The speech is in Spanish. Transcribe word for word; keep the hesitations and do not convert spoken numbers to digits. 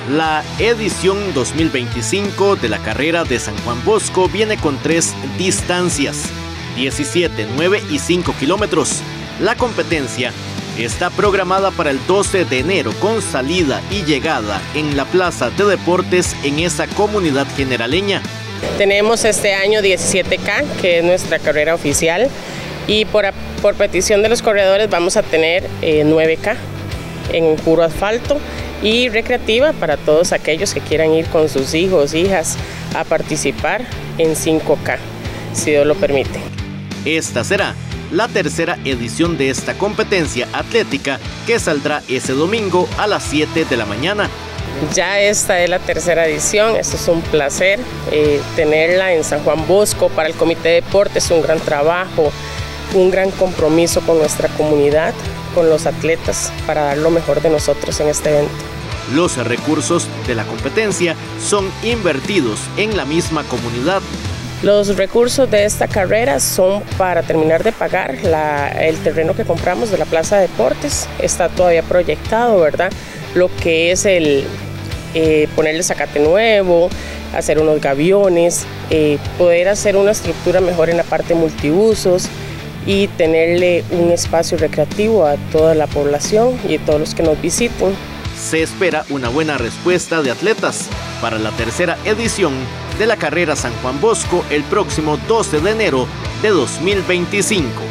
La edición dos mil veinticinco de la carrera de San Juan Bosco viene con tres distancias, diecisiete, nueve y cinco kilómetros. La competencia está programada para el doce de enero con salida y llegada en la Plaza de Deportes en esa comunidad generaleña. Tenemos este año diecisiete K, que es nuestra carrera oficial, y por, por petición de los corredores vamos a tener eh, nueve K en puro asfalto y recreativa para todos aquellos que quieran ir con sus hijos, hijas a participar en cinco K, si Dios lo permite. Esta será la tercera edición de esta competencia atlética que saldrá ese domingo a las siete de la mañana. Ya esta es la tercera edición, esto es un placer eh, tenerla en San Juan Bosco. Para el Comité de Deportes es un gran trabajo, un gran compromiso con nuestra comunidad, con los atletas, para dar lo mejor de nosotros en este evento. Los recursos de la competencia son invertidos en la misma comunidad. Los recursos de esta carrera son para terminar de pagar la, el terreno que compramos de la Plaza de Deportes. Está todavía proyectado, ¿verdad? Lo que es el eh, ponerle zacate nuevo, hacer unos gaviones, eh, poder hacer una estructura mejor en la parte multiusos y tenerle un espacio recreativo a toda la población y a todos los que nos visiten. Se espera una buena respuesta de atletas para la tercera edición de la carrera San Juan Bosco el próximo doce de enero de dos mil veinticinco.